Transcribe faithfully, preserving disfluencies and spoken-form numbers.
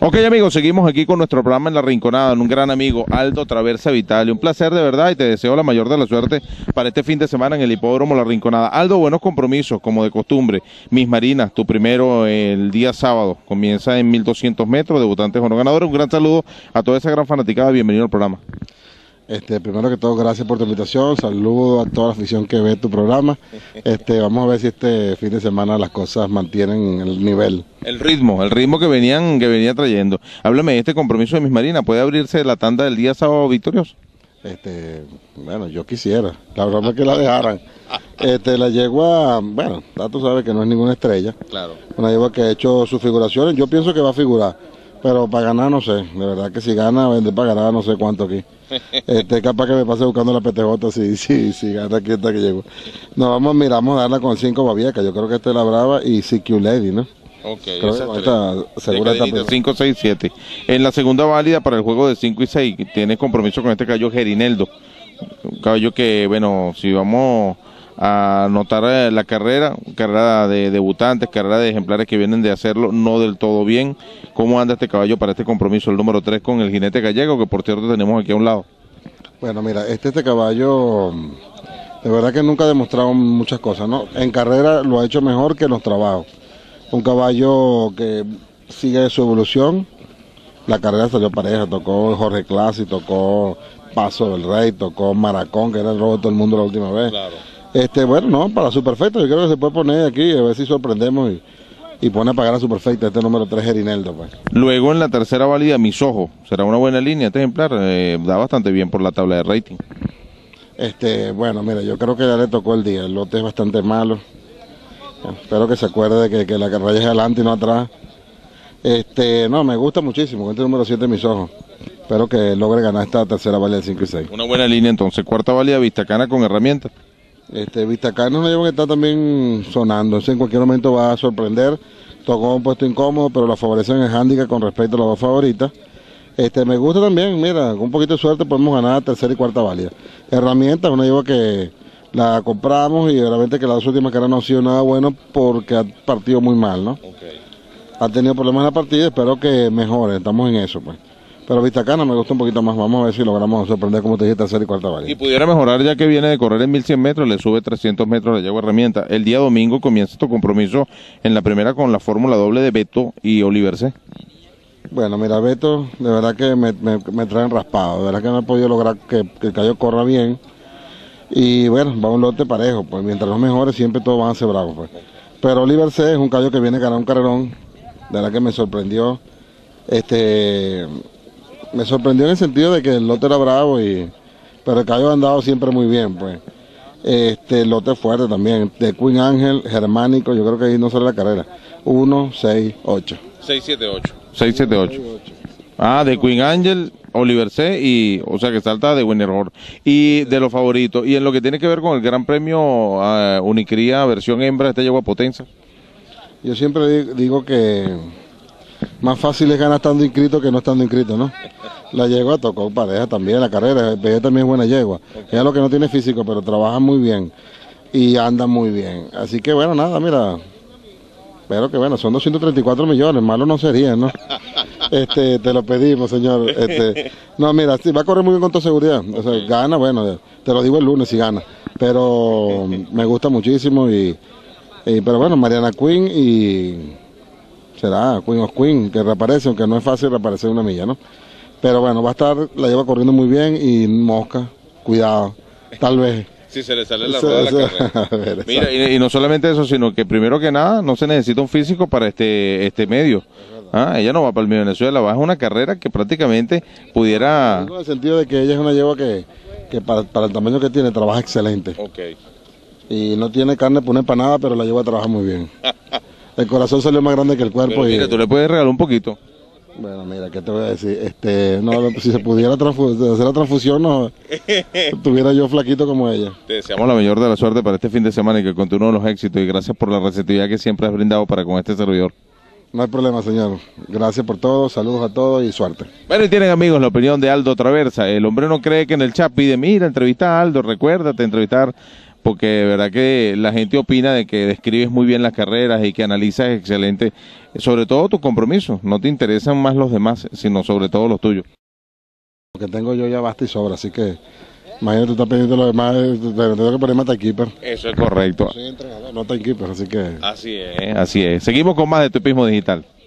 Ok, amigos, seguimos aquí con nuestro programa En la Rinconada, en un gran amigo, Aldo Traversa Vitali. Un placer de verdad y te deseo la mayor de la suerte para este fin de semana en el Hipódromo La Rinconada. Aldo, buenos compromisos, como de costumbre. Mis Marinas, tu primero el día sábado, comienza en mil doscientos metros, debutantes o no ganadores. Un gran saludo a toda esa gran fanaticada, bienvenido al programa. Este, primero que todo, gracias por tu invitación, saludo a toda la afición que ve tu programa. Este, vamos a ver si este fin de semana las cosas mantienen el nivel. El ritmo, el ritmo que venían, que venía trayendo. Háblame de este compromiso de Mis Marinas, ¿puede abrirse la tanda del día sábado victorioso? Este, bueno, yo quisiera, la verdad es que la dejaran. Este, la yegua, bueno, ya tú sabes que no es ninguna estrella. Claro. Una yegua que ha hecho sus figuraciones, yo pienso que va a figurar, pero para ganar no sé, de verdad que si gana, vender para ganar no sé cuánto aquí. Este, capaz que me pase buscando la P T J si, si, si gana aquí esta que llegó. Nos vamos, miramos a darla con cinco Babieca, yo creo que esta es la Brava y C Q Lady, ¿no? Ok, creo que esta, segura esta cinco, seis, siete. En la segunda válida para el juego de cinco y seis, tiene compromiso con este caballo Gerineldo. Un caballo que, bueno, si vamos a notar la carrera, carrera de debutantes, carrera de ejemplares que vienen de hacerlo no del todo bien. ¿Cómo anda este caballo para este compromiso, el número tres con el jinete gallego, que por cierto tenemos aquí a un lado? Bueno, mira, este, este caballo, de verdad que nunca ha demostrado muchas cosas, ¿no? En carrera lo ha hecho mejor que en los trabajos. Un caballo que sigue su evolución. La carrera salió pareja, tocó Jorge Clasi, tocó Paso del Rey, tocó Maracón, que era el robo de todo el mundo la última vez. Claro. Este, bueno, no, para su perfecto, yo creo que se puede poner aquí, a ver si sorprendemos y, y pone a pagar a su perfecta este número tres Gerineldo, pues. Luego en la tercera válida, Mis Ojos, será una buena línea este ejemplar, eh, da bastante bien por la tabla de rating. Este, bueno, mira, yo creo que ya le tocó el día, el lote es bastante malo. Espero que se acuerde de que, que la carrera es adelante y no atrás. Este, no, me gusta muchísimo, este número siete Mis Ojos. Espero que logre ganar esta tercera válida del cinco y seis. Una buena línea entonces, cuarta válida Vistacana con herramientas. Este, Vistacana es una yegua que está también sonando, entonces en cualquier momento va a sorprender. Tocó un puesto incómodo, pero la favorecen en el handicap con respecto a las dos favoritas. Este, me gusta también, mira, con un poquito de suerte podemos ganar tercera y cuarta válida. Herramientas, una yegua que la compramos y realmente que las dos últimas carreras no han sido nada bueno porque ha partido muy mal, ¿no? Okay. Ha tenido problemas en la partida, espero que mejore, estamos en eso, pues. Pero Vistacana me gusta un poquito más, vamos a ver si logramos sorprender, como te dije, tercera y cuarta válida. Y pudiera mejorar ya que viene de correr en mil cien metros, le sube trescientos metros la yegua herramienta. El día domingo comienza tu compromiso en la primera con la fórmula doble de Beto y Oliver C. Bueno, mira, Beto, de verdad que me, me, me traen raspado, de verdad que no he podido lograr que, que el caballo corra bien. Y bueno, va un lote parejo, pues mientras los mejores siempre todos van a ser bravos, pues. Pero Oliver C es un caballo que viene a ganar un carrerón, de verdad que me sorprendió. Este, me sorprendió en el sentido de que el lote era bravo, y pero el caballo ha andado siempre muy bien, pues. Este, el lote fuerte también, de Queen Angel, Germánico, yo creo que ahí no sale la carrera. uno, seis, ocho. seis, siete, ocho. seis, siete, ocho. Ah, de Queen Angel, Oliver C, y, o sea que salta de Winner Horse. Y de los favoritos, y en lo que tiene que ver con el Gran Premio uh, Unicría versión hembra, este yegua Potenza. Yo siempre digo que más fácil es ganar estando inscrito que no estando inscrito, ¿no? La yegua tocó pareja también, la carrera, ella también es buena yegua. Okay. Ella lo que no tiene físico, pero trabaja muy bien y anda muy bien. Así que bueno, nada, mira, pero que bueno, son doscientos treinta y cuatro millones, malo no sería, ¿no? Este, te lo pedimos, señor. Este, no, mira, sí, va a correr muy bien con toda seguridad. O sea, gana, bueno, te lo digo el lunes si gana. Pero me gusta muchísimo y, y pero bueno, Mariana Queen y será Queen of Queen, que reaparece, aunque no es fácil reaparecer una milla, ¿no? Pero bueno, va a estar, la lleva corriendo muy bien y Mosca, cuidado, tal vez. Si se le sale la rueda de la carrera. Mira, y, y no solamente eso, sino que primero que nada no se necesita un físico para este este medio. Ah, ella no va para el medio Venezuela, va a una carrera que prácticamente pudiera... En el sentido de que ella es una yegua que, que para, para el tamaño que tiene trabaja excelente. Okay. Y no tiene carne para una empanada, pero la yegua trabaja muy bien. El corazón salió más grande que el cuerpo. Pero mira, y... tú le puedes regalar un poquito. Bueno, mira, ¿qué te voy a decir? Este, no, si se pudiera hacer la transfusión, no tuviera yo flaquito como ella. Te deseamos la mayor de la suerte para este fin de semana y que continúen los éxitos, y gracias por la receptividad que siempre has brindado para con este servidor. No hay problema, señor. Gracias por todo, saludos a todos y suerte. Bueno, y tienen, amigos, la opinión de Aldo Traversa. El hombre no cree que en el chat pide, mira, entrevista a Aldo, recuérdate, entrevistar porque de verdad que la gente opina de que describes muy bien las carreras y que analizas excelente, sobre todo tus compromisos, no te interesan más los demás, sino sobre todo los tuyos. Lo que tengo yo ya basta y sobra, así que imagínate, tú estás pendiente de lo demás, te tengo que ponerme timekeeper. Eso es correcto. Soy entrenador, no timekeeper, así que... Así es, así es. Seguimos con más de tu Hipismo Digital.